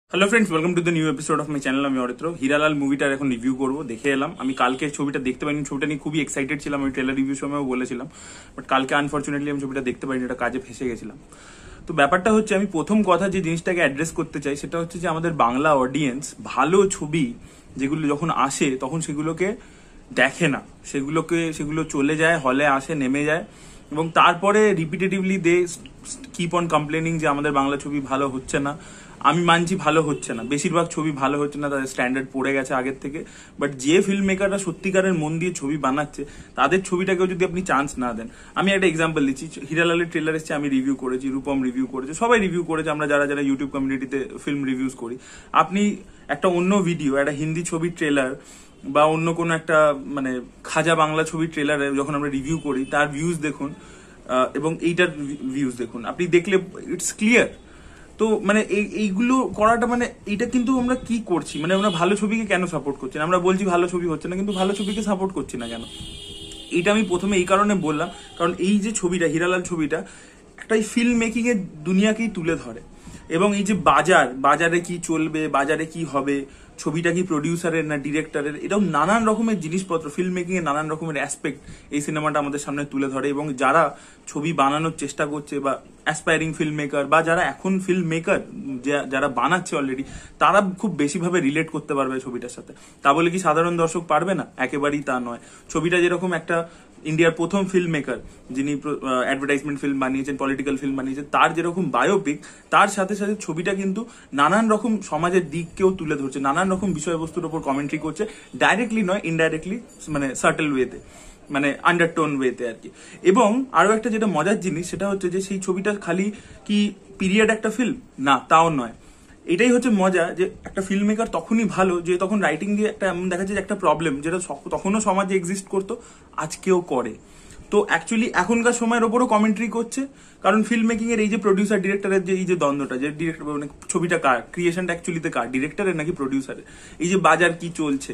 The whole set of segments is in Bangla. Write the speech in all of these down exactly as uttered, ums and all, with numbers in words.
Hello friends, welcome to the new episode of my channel. আমি অরিত্র। হিরালাল মুভিটার এখন রিভিউ করবো, দেখে এলাম। আমি কালকের ছবিটা দেখতে পাইনি, ছবিটা নিয়ে খুবই এক্সাইটেড ছিলাম, আমি ট্রেলার রিভিউ সময়ও বলেছিলাম, বাট কালকে আনফর্চুনেটলি আমি ছবিটা দেখতে পাইনি, এটা কাজে ফেসে গেছিলাম। তো ব্যাপারটা হচ্ছে, আমি প্রথম কথা যে জিনিসটাকে অ্যাড্রেস করতে চাই সেটা হচ্ছে যে আমাদের বাংলা অডিয়েন্স ভালো ছবি যেগুলো যখন আসে তখন সেগুলোকে দেখে না, সেগুলোকে সেগুলো চলে যায়, হলে আসে, নেমে যায়, এবং তারপরে repetitively they keep on complaining যে আমাদের বাংলা ছবি ভালো হচ্ছে না। আমি মানছি ভালো হচ্ছে না, বেশিরভাগ ছবি ভালো হচ্ছে না, তাদের স্ট্যান্ডার্ড পড়ে গেছে আগের থেকে, বাট যে ফিল্ম মেকাররা সত্যিকারের মন দিয়ে ছবি বানাচ্ছে তাদের ছবিটাকেও যদি আপনি চান্স না দেন। আমি একটা এক্সাম্পল দিচ্ছি, হিরালালের ট্রেলার এসছে, আমি রিভিউ করেছি, রূপম রিভিউ করেছে, সবাই রিভিউ করেছে, আমরা যারা যারা ইউটিউব কমিউনিটিতে ফিল্ম রিভিউজ করি। আপনি একটা অন্য ভিডিও, একটা হিন্দি ছবির ট্রেলার বা অন্য কোনো একটা মানে খাজা বাংলা ছবির ট্রেলারে যখন আমরা রিভিউ করি, তার ভিউজ দেখুন এবং এইটার ভিউজ দেখুন, আপনি দেখলে ইটস ক্লিয়ার। তো মানে এইগুলো করাটা মানে এটা কিন্তু আমরা কি করছি, মানে আমরা ভালো ছবিকে কেন সাপোর্ট করছি না? আমরা বলছি ভালো ছবি হচ্ছে না, কিন্তু ভালো ছবিকে সাপোর্ট করছি না কেন? এটা আমি প্রথমে এই কারণে বললাম, কারণ এই যে ছবিটা, হিরালাল ছবিটা একটা ফিল্ম মেকিং এর দুনিয়াকেই তুলে ধরে, এবং এই যে বাজার, বাজারে কি চলবে, বাজারে কি হবে, ছবিটা কি প্রডিউসারের না ডিরেক্টরের, এরকম নানান রকমের জিনিসপত্র, ফিল্ম মেকিং এর নানান রকমের অ্যাসপেক্ট এই সিনেমাটা আমাদের সামনে তুলে ধরে। এবং যারা ছবি বানানোর চেষ্টা করছে বা অ্যাসপায়ারিং ফিল্ম মেকার বা যারা এখন ফিল্ম মেকার যারা বানাচ্ছে অলরেডি, তারা খুব বেশিভাবে রিলেট করতে পারবে ছবিটার সাথে। তা বলে কি সাধারণ দর্শক পারবে না? একেবারেই তা নয়। ছবিটা যেরকম একটা ইন্ডিয়ার প্রথম ফিল্ম মেকার যিনি অ্যাডভার্টাইজমেন্ট ফিল্ম বানিয়েছেন, পলিটিক্যাল ফিল্ম বানিয়েছেন, তার যেরকম বায়োপিক, তার সাথে সাথে ছবিটা কিন্তু নানান রকম সমাজের দিককেও তুলে ধরছে, নানান রকম বিষয়বস্তুর উপর কমেন্ট্রি করছে, ডাইরেক্টলি নয়, ইনডাইরেক্টলি, মানে সার্টেল ওয়েতে, মানে আন্ডারটোন ওয়েতে আর কি। এবং আরো একটা যেটা মজার জিনিস সেটা হচ্ছে যে সেই ছবিটা খালি কি পিরিয়ড একটা ফিল্ম না, তাও নয়। এটাই হচ্ছে মজা, যে একটা ফিল্ম মেকার তখনই ভালো যে তখন রাইটিং দিয়ে একটা এমন দেখা যায় যে একটা প্রবলেম যেটা তখনও সমাজে এক্সিস্ট করতো, আজকেও করে। তো অ্যাকচুয়ালি এখনকার সময়ের ওপরও কমেন্ট্রি করছে, কারণ ফিল্ম মেকিং এর এই যে প্রডিউসার ডিরেক্টরের যে এই যে দ্বন্দ্বটা, যে ডিরেক্টর মানে ছবিটা কার, ক্রিয়েশনটা অ্যাকচুয়ালিতে কার, ডিরেক্টরের নাকি প্রডিউসারের, এই যে বাজার কি চলছে,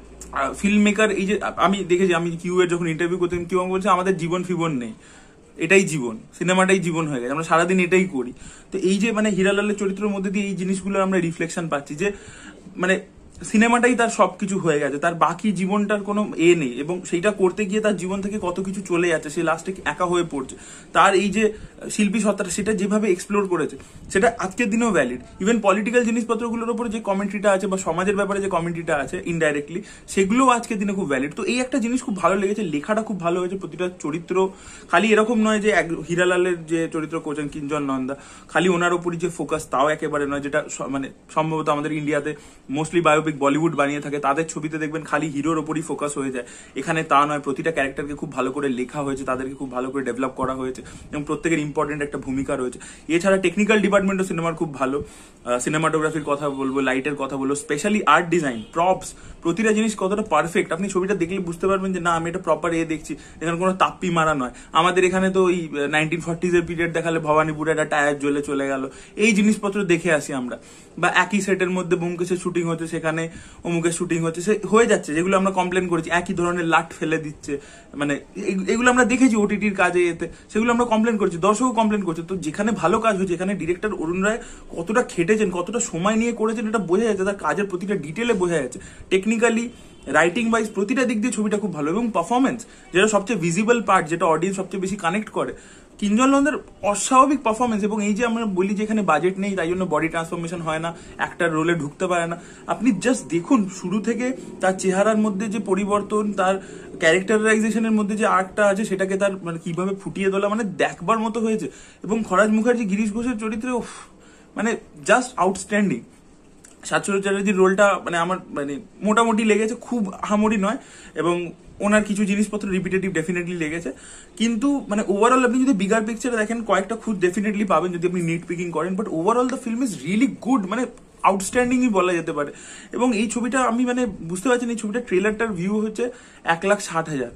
ফিল্ম মেকার, এই যে আমি দেখেছি, আমি কিউ এর যখন ইন্টারভিউ করতাম, কিউ বলছে আমাদের জীবন ফিবন নেই, এটাই জীবন, সিনেমাটাই জীবন হয়ে গেছে, আমরা সারাদিন এটাই করি। তো এই যে মানে হিরালালের চরিত্রের মধ্যে দিয়ে এই জিনিসগুলো আমরা রিফ্লেকশন পাচ্ছি, যে মানে সিনেমাটাই তার সবকিছু হয়ে গেছে, তার বাকি জীবনটার কোনো এ নেই, এবং সেইটা করতে গিয়ে তার জীবন থেকে কত কিছু চলে যাচ্ছে, সে লাস্টে একা হয়ে পড়ছে। তার এই যে শিল্পী সত্তাটা, সেটা যেভাবে এক্সপ্লোর করেছে সেটা আজকের দিনেও ভ্যালিড। ইভেন পলিটিক্যাল জিনিসপত্রগুলোর উপরে যে কমেন্ট্রিটা আছে বা সমাজের ব্যাপারে যে কমেন্ট্রিটা আছে ইনডাইরেক্টলি, সেগুলোও আজকের দিনে খুব ভ্যালিড। তো এই একটা জিনিস খুব ভালো লেগেছে, লেখাটা খুব ভালো হয়েছে, প্রতিটা চরিত্র খালি এরকম নয় যে হিরালালের যে চরিত্র করছেন কিঞ্জন নন্দা, খালি ওনার উপরই যে ফোকাস তাও একেবারে নয়, যেটা মানে সম্ভবত আমাদের ইন্ডিয়াতে মোস্টলি বায়োপিক বলিউড বানিয়ে থাকে, তাদের ছবিতে দেখবেন খালি হিরোর ওপরই ফোকাস হয়ে যায়। এখানে তা নয়, প্রতিটা ক্যারেক্টারকে খুব ভালো করে লেখা হয়েছে, তাদেরকে খুব ভালো করে ডেভেলপ করা হয়েছে, এবং প্রত্যেকের ইম্পর্টেন্ট একটা ভূমিকা রয়েছে। এছাড়া টেকনিক্যাল ডিপার্টমেন্টও সিনেমার খুব ভালো, সিনেমাটোগ্রাফির কথা বলবো, লাইটের কথা বলবো, স্পেশালি আর্ট ডিজাইন, প্রপস, প্রতিটা জিনিস কতটা পারফেক্ট। আপনি ছবিটা দেখলে বুঝতে পারবেন যে না, আমি এটা প্রপার এ দেখছি, এখানে কোনো তাপ্পি মারা নয়। আমাদের এখানে তো ওই নাইনটিন ফর্টিজ এর পিরিয়ড দেখালে ভবানীপুরে একটা টায়ার জ্বলে চলে গেল, এই জিনিসপত্র দেখে আসি আমরা। বা একই সেটের মধ্যে ব্যোমকেশের শুটিং হচ্ছে, সেখানে অমুকের শুটিং হচ্ছে, সে হয়ে যাচ্ছে, যেগুলো আমরা কমপ্লেন করেছি, একই ধরনের লাট ফেলে দিচ্ছে, মানে এগুলো আমরা দেখেছি ওটিটির কাজে, এতে সেগুলো আমরা কমপ্লেন করছি, দর্শকও কমপ্লেন করছে। তো যেখানে ভালো কাজ হয়েছে, এখানে ডিরেক্টর অরুণ রায় কতটা খেটেছেন, কতটা সময় নিয়ে করেছেন, এটা বোঝা যাচ্ছে, তার কাজের প্রতিটা ডিটেলে বোঝা যাচ্ছে। টেকনিক্যালি, রাইটিং ওয়াইজ, প্রতিটা দিক দিয়ে ছবিটা খুব ভালো। এবং পারফরমেন্স, যেটা সবচেয়ে ভিজিবল পার্ট, যেটা অডিয়েন্স সবচেয়ে বেশি কানেক্ট করে, কিঞ্জন নন্দের অস্বাভাবিক পারফরমেন্স। এবং এই যে আমরা বলি যে এখানে বাজেট নেই, তাই জন্য বডি ট্রান্সফরমেশন হয় না, একটা রোলে ঢুকতে পারে না, আপনি জাস্ট দেখুন শুরু থেকে তার চেহারার মধ্যে যে পরিবর্তন, তার ক্যারেক্টারাইজেশনের মধ্যে যে আর্টটা আছে, সেটাকে তার মানে কিভাবে ফুটিয়ে তোলা, মানে দেখবার মতো হয়েছে। এবং খরাজ মুখার্জি, গিরিশ ঘোষের চরিত্রে মানে জাস্ট আউটস্ট্যান্ডিং। সাতশো চ্যাটার্জির রোলটা মানে আমার মানে মোটামুটি লেগেছে, খুব আহামরি নয়, এবং ওনার কিছু জিনিসপত্র রিপিটেটিভ ডেফিনেটলি লেগেছে, কিন্তু মানে ওভারঅল আপনি যদি বিগার পিকচারে দেখেন, কয়েকটা খুব ডেফিনেটলি পাবেন যদি আপনি নিট পিকিং করেন, but overall the film is really good, মানে আউটস্ট্যান্ডিংই বলা যেতে পারে। এবং এই ছবিটা আমি মানে বুঝতে পারছি না, এই ছবিটা ট্রেলারটার ভিউ হচ্ছে এক লাখ ষাট হাজার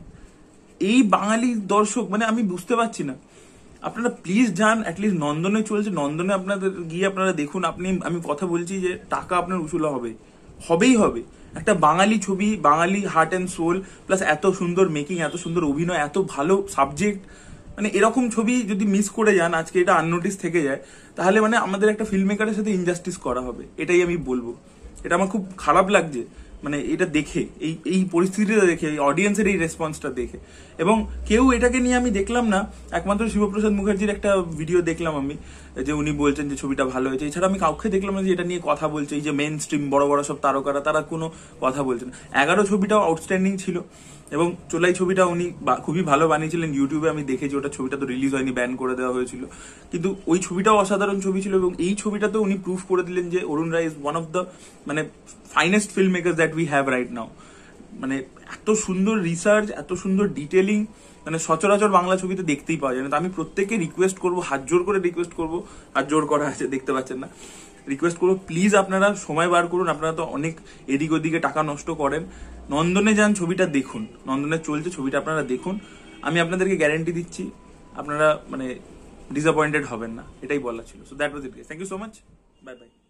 এই বাঙালি দর্শক, মানে আমি বুঝতে পারছি না। আপনারা প্লিজ যান, অ্যাটলিস্ট নন্দনে চলছে, নন্দনে আপনাদের গিয়ে আপনারা দেখুন। আপনি, আমি কথা বলছি যে টাকা আপনার উসুল হবে, হবেই হবে। একটা বাঙালি ছবি, Bangali heart and soul, plus এত সুন্দর মেকিং, এত সুন্দর অভিনয়, এত ভালো সাবজেক্ট, মানে এরকম ছবি যদি মিস করে যান, আজকে এটা আননোটিস থেকে যায়, তাহলে মানে আমাদের একটা ফিল্ম মেকারের সাথে ইনজাস্টিস করা হবে, এটাই আমি বলবো। এটা আমার খুব খারাপ লাগছে মানে এটা দেখে, এই এই পরিস্থিতিটা দেখে, এই অডিয়েন্সের এই রেসপন্সটা দেখে। এবং কেউ এটাকে নিয়ে আমি দেখলাম না, একমাত্র শিবপ্রসাদ মুখার্জির একটা ভিডিও দেখলাম আমি, যে উনি বলছেন যে ছবিটা ভালো হয়েছে। এছাড়া আমি কাউকে দেখলাম না যে এটা নিয়ে কথা বলছে। এই যে মেন স্ট্রিম বড় বড় সব তারকারা, তারা কোনো কথা বলছে না। এগারো ছবিটাও আউটস্ট্যান্ডিং ছিল, এবং চোলাই ছবিটা উনি খুবই ভালো বানিয়েছিলেন। ইউটিউবে আমি দেখেছি, ওটা ছবিটা তো রিলিজ হয়নি, ব্যান করে দেওয়া হয়েছিল, কিন্তু ওই ছবিটাও অসাধারণ ছবি ছিল। এবং এই ছবিটাতে উনি প্রুফ করে দিলেন যে Arun Roy is one of the মানে finest film maker that we have right now. মানে এত সুন্দর রিসার্চ, এত সুন্দর ডিটেলিং, মানে সচরাচর বাংলা ছবিতে দেখতেই পাওয়া যায় না। তো আমি প্রত্যেককে রিকোয়েস্ট করবো, হাত জোর করে রিকোয়েস্ট করবো, হাত জোর করা আছে দেখতে পাচ্ছেন না, রিকোয়েস্ট করবো প্লিজ আপনারা সময় বার করুন। আপনারা তো অনেক এদিক ওদিকে টাকা নষ্ট করেন, নন্দনে যান, ছবিটা দেখুন, নন্দনে চলছে, ছবিটা আপনারা দেখুন। আমি আপনাদেরকে গ্যারেন্টি দিচ্ছি আপনারা মানে ডিসঅ্যাপয়েন্টেড হবেন না, এটাই বলা ছিল। So that was it guys, thank you so much, bye by.